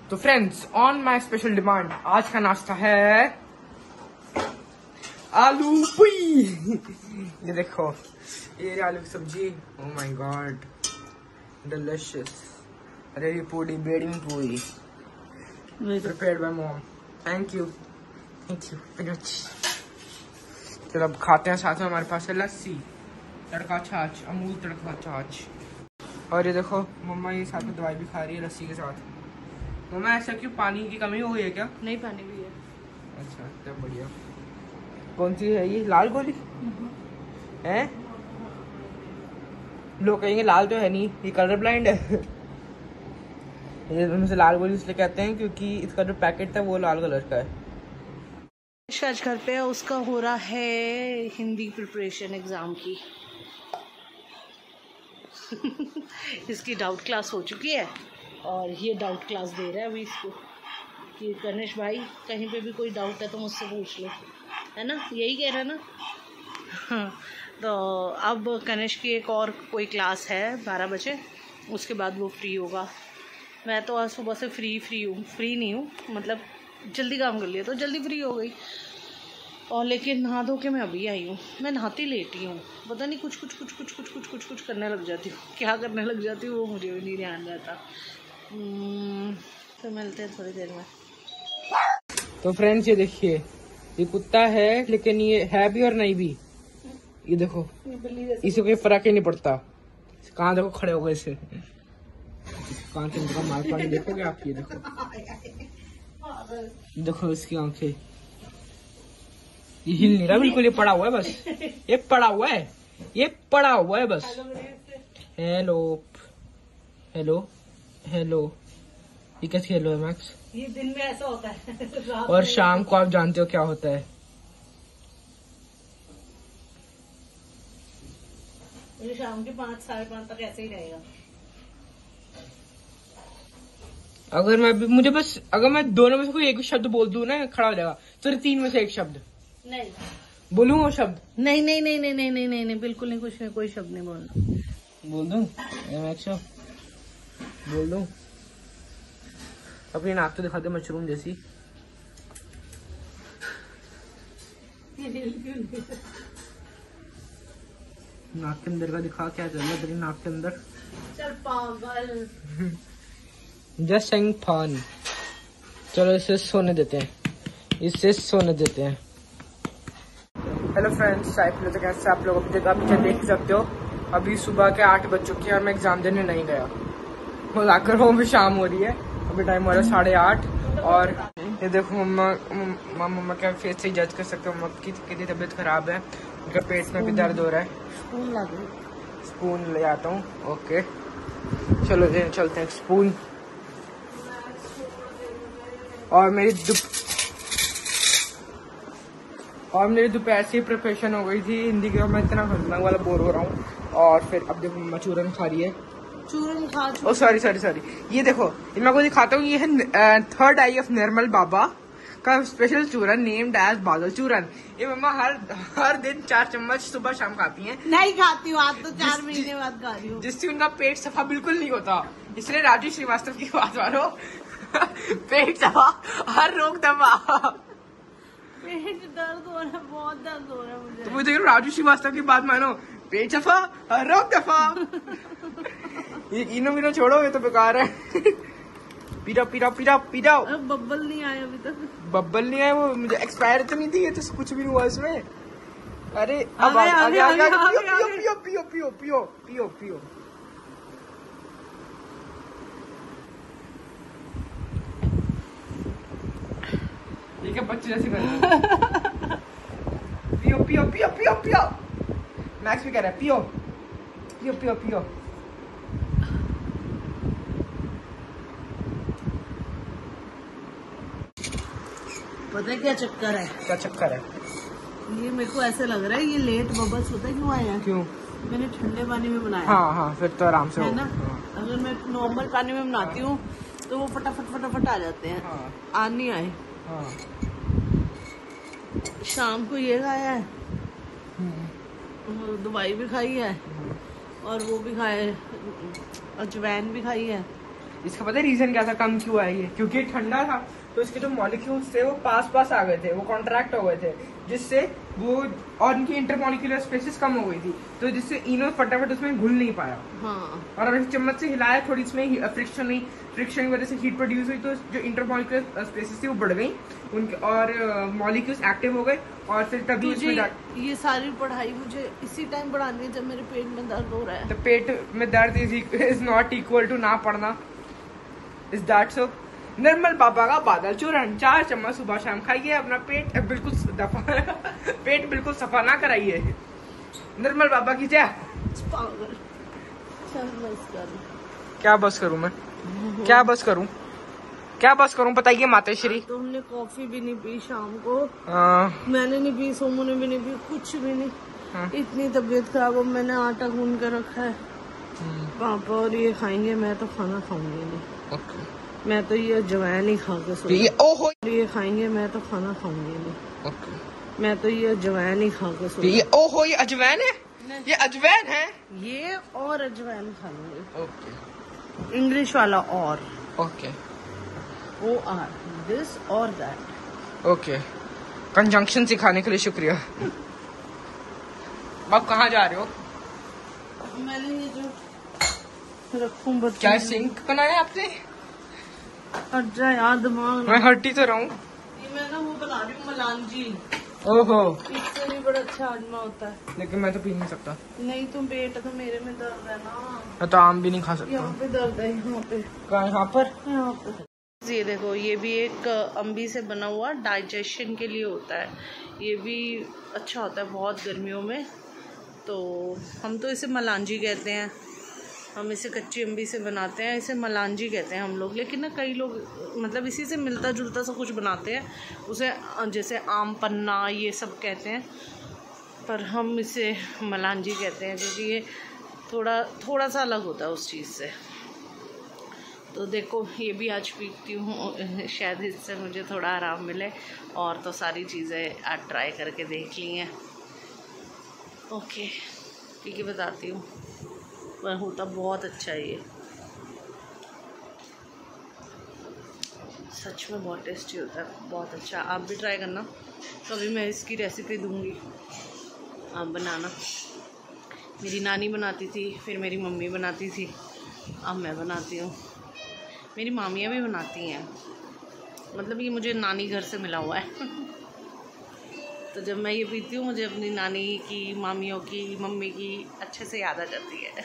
तो friends, on my special demand आज का नाश्ता है आलू पुई। ये देखो, ये आलू की सब्जी। Oh my god, delicious. अरे ये पूरी बेडिंग पूरी prepared by mom. Thank you very much. चलो अब खाते हैं। साथ में हमारे पास है लस्सी, तड़का छाछ, अमूल तड़का छाछ। और ये देखो मम्मा ये साथ में दवाई भी खा रही है लस्सी के साथ। मम्मा ऐसा क्यों, पानी की कमी हो गई है क्या? नहीं, पानी भी है। अच्छा, तब बढ़िया। कौन सी है ये, लाल गोली है? लोग कहेंगे लाल तो है नहीं, ये कलर ब्लाइंड है। ये दोनों से लाल गोली इसलिए कहते हैं क्योंकि इसका जो पैकेट था वो लाल कलर का है। आज घर पे उसका हो रहा है हिंदी प्रिपरेशन एग्जाम की। इसकी डाउट क्लास हो चुकी है और ये डाउट क्लास दे रहा है अभी इसको कि गणेश भाई कहीं पे भी कोई डाउट है तो मुझसे पूछ लो, है ना? यही कह रहा है ना? हाँ, तो अब गणेश की एक और कोई क्लास है 12 बजे, उसके बाद वो फ्री होगा। मैं तो आज सुबह से फ्री हूँ, फ्री नहीं हूँ मतलब जल्दी काम कर लिया तो जल्दी फ्री हो गई। और लेकिन नहा धो के मैं अभी आई हूँ। मैं नहाती लेटी हूँ, पता नहीं कुछ करने लग जाती हूँ। क्या करने लग जाती हूँ वो मुझे भी नहीं ध्यान रहता। तो मिलते हैं थोड़ी देर में। तो फ्रेंड्स ये देखिए, ये कुत्ता है लेकिन ये है भी और नहीं भी। ये देखो, इसे कोई फर्क ही नहीं पड़ता। कहाँ देखो खड़े हो गए इसे, कहाँ से इनका मार पानी देखोगे आप? ये देखो इसकी आंखें, ये हिल नहीं रहा बिल्कुल, ये पड़ा हुआ है बस। ये पड़ा हुआ है बस। Hello hello hello. ये कैसे हेलो है मैक्स? ये दिन में ऐसा होता है और शाम को आप जानते हो क्या होता है? ये शाम के 5 साढ़े 5 तक ऐसे ही रहेगा। अगर मैं दोनों में से कोई एक शब्द बोल दूं ना, खड़ा हो जाएगा। तो 3 में से एक शब्द नहीं बोलूं, वो शब्द नहीं, बिल्कुल नहीं, कुछ नहीं, कोई शब्द नहीं बोलना। बोल दूं? बोल दूं? अपनी नाक तो दिखा दे मशरूम जैसी। नाक के अंदर का दिखा, क्या चल रहा है तेरी नाक के अंदर? चल पागल। Just saying fun. चलो इसे सोने देते हैं। हेलो फ्रेंड्स, साइकिल तो कैसे आप लोग अपनी जगह पीछे देख सकते हो। अभी सुबह के 8 बज चुके हैं और मैं एग्जाम देने नहीं गया। मजाक वो भी शाम हो रही है, अभी टाइम हो रहा है 8:30। और ये देखो मम्मा क्या फेस से जज कर सकते हो मम्मा की कितनी तबीयत खराब है। उनका पेट में भी दर्द हो रहा है। स्पून ले आता हूँ। ओके चलो चलते हैं स्पून। और मेरी दोपहर से प्रिपरेशन हो गई थी हिंदी की, और मैं इतना खतरनाक वाला बोर हो रहा हूँ। और फिर अब देखो मम्मा चूरन खा रही है। ओ सॉरी, ये देखो, ये मैं को दिखाता हूँ। ये है थर्ड आई ऑफ निर्मल बाबा का स्पेशल चूरन, नेम्ड एज बादल चूरन। ये मम्मा हर दिन 4 चम्मच सुबह शाम खाती हैं। नहीं खाती हूँ, आज तो 4 महीने बाद खा रही हूँ। जिससे उनका पेट सफा बिल्कुल नहीं होता। इसलिए राजू श्रीवास्तव की बात मानो। पेट सफा, हर रोग दफा। पेट दर्द हो रहा है, बहुत दर्द हो रहा है मुझे। तो मुझे राजू श्रीवास्तव की बात मानो, पेट सफा, हर रोग दफा। ये इनो छोड़ो, ये तो बेकार है। पीटा। बब्बल नहीं आया अभी तक। बब्बल नहीं आया, वो मुझे एक्सपायर तो नहीं थी, ये तो कुछ भी नहीं हुआ इसमें। अरे अब पियो। ये क्या बच्चे जैसे कर रहे हैं? पियो। मैक्स भी कह रहा है पियो। पता है क्या चक्कर है? क्या चक्कर है? ये मेरे को ऐसा लग रहा है ये लेट बबल्स होता है क्यों आया? क्यों? मैंने ठंडे पानी में बनाया। हाँ, फिर तो आराम से है ना? हाँ। अगर मैं नॉर्मल पानी में बनाती हूँ तो वो फटाफट आ जाते हैं। हाँ। आज नहीं आए। हाँ। शाम को ये खाया है, दवाई भी खाई है और वो भी खाए, अजवैन भी खाई है इसका पता है रीजन क्या था कम क्यों है ये? क्योंकि ठंडा था तो इसके जो मॉलिक्यूल्स थे वो पास आ गए थे, वो कॉन्ट्रैक्ट हो गए थे, जिससे वो और इनकी इंटरमॉलिक्यूलर स्पेसिस कम हो गई थी, तो जिससे इनो फटाफट उसमें घुल नहीं पाया। हाँ। और अगर चम्मच से हिलाया थोड़ी, इसमें फ्रिक्शन की वजह से हीट प्रोड्यूस हुई, तो जो इंटरमॉलिक्यूलर स्पेसिस थी वो बढ़ गई उनके, और मॉलिक्यूल्स एक्टिव हो गए, और फिर तभी ये सारी पढ़ाई मुझे इसी टाइम पढ़ानी है जब मेरे पेट में दर्द हो रहा है। तो पेट में दर्द इज नॉट इक्वल टू ना पढ़ना। Is that so? निर्मल बाबा का बादल चूरन 4 चम्मच सुबह शाम खाइए, अपना पेट बिल्कुल दफा पेट बिल्कुल सफा ना कराइए। निर्मल बाबा की जय। पागल। चल बस कर। क्या बस करूं मैं? क्या बस करूं? क्या बस करूं बताइए माताश्री। तुमने कॉफी भी नहीं पी शाम को। मैंने नहीं पी, सोमू ने भी नहीं पी, कुछ भी नहीं। इतनी तबीयत खराब हो, मैंने आटा गूंद कर रखा है। पापा और ये खाएंगे, मैं तो खाना खाऊंगी नहीं। मैं तो ये अजवाइन ही खा के सोऊंगी। ओहो ये खाएंगे, मैं तो खाना खाऊंगी नहीं। मैं तो ये अजवाइन ही खा के सोऊंगी। ओहो ये अजवाइन है? ये अजवाइन है? ये और अजवाइन खा लूंगी। ओके। इंग्लिश वाला और। ओके। OR दिस और दैट। ओके। कंजंक्शन सिखाने के लिए शुक्रिया। आप कहाँ जा रहे हो? मैंने ये जो रखूं बच्चे। क्या सिंक बनाया आपने? हट जा यार दिमाग। मैं हटी तो रहा हूँ। ये मैं ना वो बना रही हूँ मलांजी। ओहो। इससे भी बड़ा अच्छा आजमा होता है। लेकिन मैं तो पी नहीं सकता। नहीं तुम पेट तो मेरे में दर्द है ना। मैं तो आम भी नहीं खा सकता। यहाँ पे दर्द है, यहाँ पे। कहाँ? यहाँ पर? यहाँ पे। ये देखो, ये भी एक अम्बी से बना हुआ डाइजेशन के लिए होता है। ये भी अच्छा होता है बहुत गर्मियों में। तो हम तो इसे मलांजी कहते हैं। हम इसे कच्ची अम्बी से बनाते हैं, इसे मलांजी कहते हैं हम लोग। लेकिन ना कई लोग मतलब इसी से मिलता जुलता सा कुछ बनाते हैं, उसे जैसे आम पन्ना ये सब कहते हैं, पर हम इसे मलांजी कहते हैं क्योंकि ये थोड़ा सा अलग होता है उस चीज़ से। तो देखो ये भी आज पीती हूँ, शायद इससे मुझे थोड़ा आराम मिले। और तो सारी चीज़ें आज ट्राई करके देख ली हैं। ओके, पी के बताती हूँ। वह होता बहुत अच्छा है ये, सच में बहुत टेस्टी होता है, बहुत अच्छा। आप भी ट्राई करना, कभी मैं इसकी रेसिपी दूँगी, आप बनाना। मेरी नानी बनाती थी, फिर मेरी मम्मी बनाती थी, अब मैं बनाती हूँ। मेरी मामियाँ भी बनाती हैं, मतलब ये मुझे नानी घर से मिला हुआ है। तो जब मैं ये पीती हूँ मुझे अपनी नानी की, मामियों की, मम्मी की अच्छे से याद आ जाती है।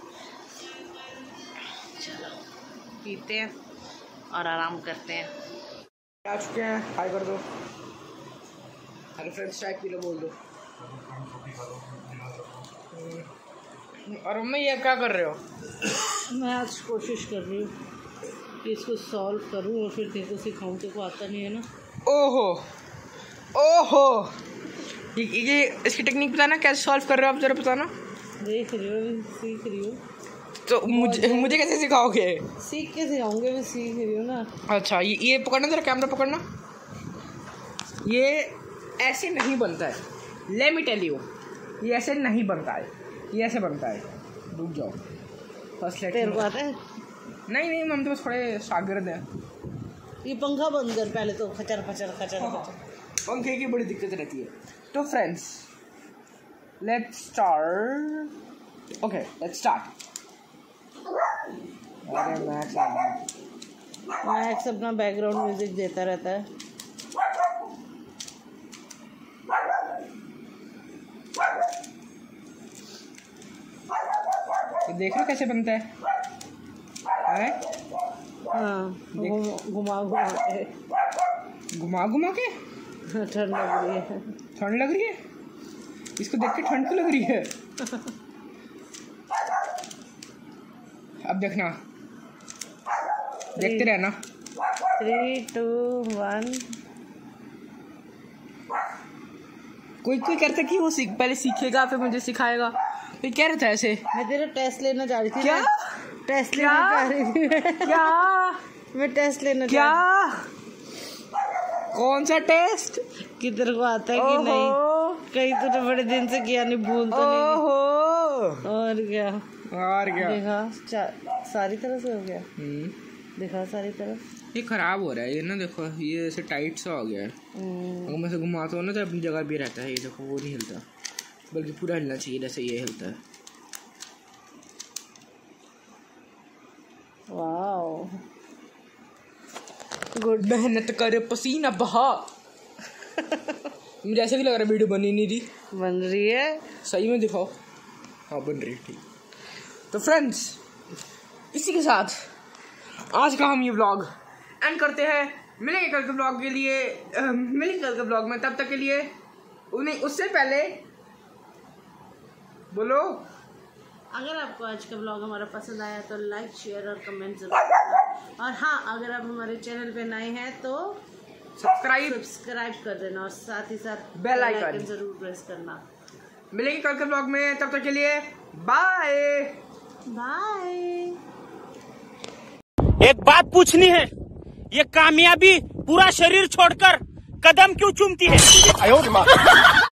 चलो पीते हैं और आराम करते हैं। आ चुके हैं, हाय कर दो। हेलो फ्रेंड्स, चाय पी लो, बोल दो। और मम्मी ये क्या कर रहे हो? मैं आज कोशिश कर रही हूँ कि इसको सॉल्व करूँ और फिर तेरे को सिखाऊँ, तेरे को आता नहीं है ना। ओहो ओहो, ये इसकी टेक्निक बताना, कैसे सॉल्व कर रहे हो आप, जरा बताना। देख रही हो, सीख रही हूँ। तो मुझे कैसे सिखाओगे? सीख के सिखाऊंगे, मैं सीख रही हूँ ना। अच्छा, ये पकड़ना, जरा कैमरा पकड़ना। ये ऐसे नहीं बनता है, लेट मी टेल यू, ये ऐसे नहीं बनता है, ये ऐसे बनता है। रुक जाओ, फर्स्ट लेट तेरे को आता है? नहीं, हम तो बस थोड़े शागिर्द हैं। ये पंखा बंद कर पहले तो, खचर खचर खचर खचर। पंखे की बड़ी दिक्कत रहती है। तो friends let's start. Okay let's start. अरे मैक्स अपना बैकग्राउंड म्यूजिक देता रहता है। ये देख लो कैसे बनता है? हाँ, घुमा के ठंड लग रही है। ठंड लग रही है? इसको देख के ठंड क्यों लग रही है? अब देखना, देखते रहना। 3, 2, 1। कोई कहता कि वो पहले सीखेगा फिर मुझे सिखाएगा, कोई कह रहा था ऐसे। मैं तेरा टेस्ट लेना चाह रही थी। क्या? टेस्ट लेना चाह रही थी। क्या? मैं टेस्ट लेना क्या? कौन सा टेस्ट? कि तेरे को आता है कि नहीं? कहीं तो बड़े दिन से किया नहीं, भूल तो नहीं। और क्या देखा, सारी तरह से हो गया। दिखा सारी तरफ। ये खराब हो रहा है ये ना, देखो ये ऐसे टाइट सा हो गया है। अगर मैं इसे घुमाता हूँ ना तो अपनी जगह भी रहता है। ये देखो वो नहीं हिलता, बल्कि पूरा हिलना चाहिए जैसे ये हिलता है। Wow good. मेहनत करे पसीना बहा। मुझे ऐसे भी लग रहा है वीडियो बनी नहीं रही। बन रही है, सही में दिखाओ। हाँ बन रही है, ठीक। तो फ्रेंड्स इसी के साथ आज का हम ये व्लॉग एंड करते हैं। मिलेंगे कल के व्लॉग के लिए, मिलेंगे कल के व्लॉग में। तब तक के लिए उन्हें उससे पहले बोलो, अगर आपको आज का ब्लॉग हमारा पसंद आया तो लाइक शेयर और कमेंट जरूर करना। और हाँ, अगर आप हमारे चैनल पे नए हैं तो सब्सक्राइब कर देना और साथ ही साथ बेल आइकन जरूर प्रेस करना। मिलेंगे कल के ब्लॉग में, तब तक के लिए बाय बाय। एक बात पूछनी है, ये कामयाबी पूरा शरीर छोड़कर कदम क्यों चूमती है?